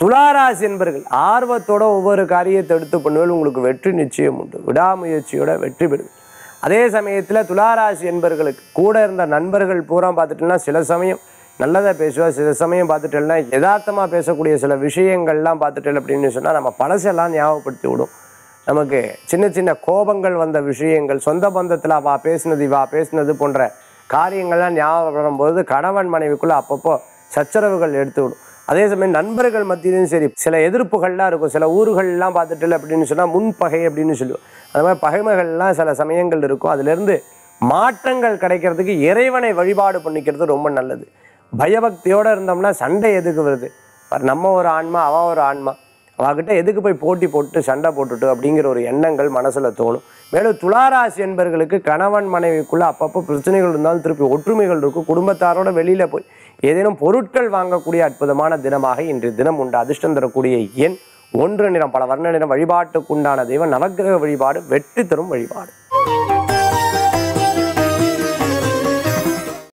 துளாராசி என்பர்கள் ஆர்வத்தோட ஒவ்வொரு காரியத்தை எடுத்து பண்ணுவது உங்களுக்கு வெற்றி நிச்சயம் உண்டு. விடாமுயற்சியோட வெற்றி பெறுவீங்க. அதே சமயத்தில் துளாராசி என்பர்களுக்கு கூட இருந்த நண்பர்கள் பூரா பார்த்துட்டோம்னா சில சமயம் நல்லதாக பேசுவா, சில சமயம் பார்த்துட்டோம்னா யதார்த்தமாக பேசக்கூடிய சில விஷயங்கள்லாம் பார்த்துட்டேன் அப்படின்னு சொன்னால் நம்ம பழசெல்லாம் ஞாபகப்படுத்தி விடும். நமக்கு சின்ன சின்ன கோபங்கள் வந்த விஷயங்கள், சொந்த பந்தத்தில் வா பேசினது போன்ற காரியங்கள்லாம் ஞாபகப்படும் போது கணவன் மனைவிக்குள்ளே அப்பப்போ சச்சரவுகள் எடுத்து விடும். அதே சமயம் நண்பர்கள் மத்தியிலும் சரி சில எதிர்ப்புகள்லாம் இருக்கும். சில ஊர்கள்லாம் பார்த்துட்டு அப்படின்னு சொன்னால் முன்பகை அப்படின்னு சொல்லுவோம். அது மாதிரி பகைமைகள்லாம் சில சமயங்கள் இருக்கும். அதிலிருந்து மாற்றங்கள் கிடைக்கிறதுக்கு இறைவனை வழிபாடு பண்ணிக்கிறது ரொம்ப நல்லது. பயபக்தியோடு இருந்தோம்னா சண்டை எதுக்கு வருது? நம்ம ஒரு ஆன்மா, அவன் ஒரு ஆன்மா, அவகிட்ட எதுக்கு போய் போட்டி போட்டு சண்டை போட்டுட்டு அப்படிங்கிற ஒரு எண்ணங்கள் மனசில் தோணும். மேலும் துளாராசி என்பர்களுக்கு கணவன் மனைவிக்குள்ளே அப்பப்போ பிரச்சனைகள் இருந்தாலும் திருப்பி ஒற்றுமைகள் இருக்கும். குடும்பத்தாரோட வெளியில் போய் ஏதேனும் பொருட்கள் வாங்கக்கூடிய அற்புதமான தினமாக இன்றைய தினம் உண்டு. அதிர்ஷ்டம் தரக்கூடிய எண் 1 நிறம், பல வர்ண நிறம். வழிபாட்டுக்குண்டான தெய்வம் நவக்கிரக வழிபாடு, வெற்றி தரும் வழிபாடு.